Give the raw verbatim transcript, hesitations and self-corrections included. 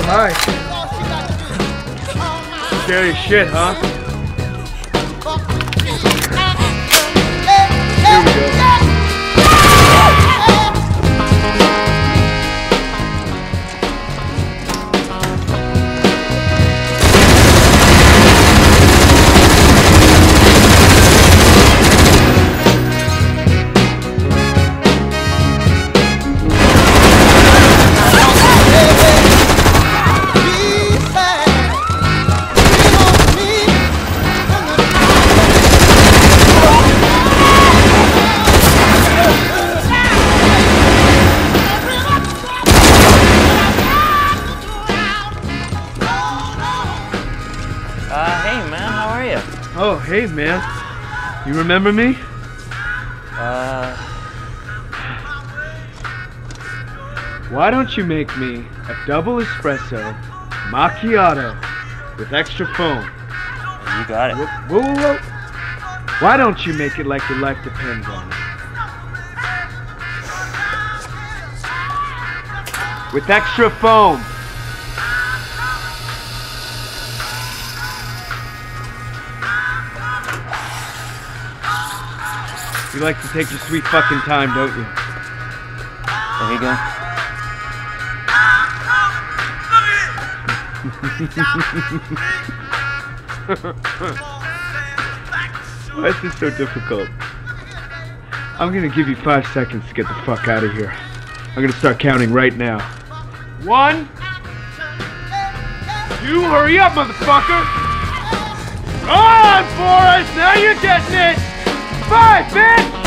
Hi. Scary shit, huh? Here we go. Oh, hey, man. You remember me? Uh... Why don't you make me a double espresso macchiato with extra foam? You got it. Whoa, whoa, whoa. Why don't you make it like your life depends on it? With extra foam. You like to take your sweet fucking time, don't you? There you go. Why is this so difficult? I'm gonna give you five seconds to get the fuck out of here. I'm gonna start counting right now. One. Two, hurry up, motherfucker! Run, Forrest! Now you're getting it! Five, bitch!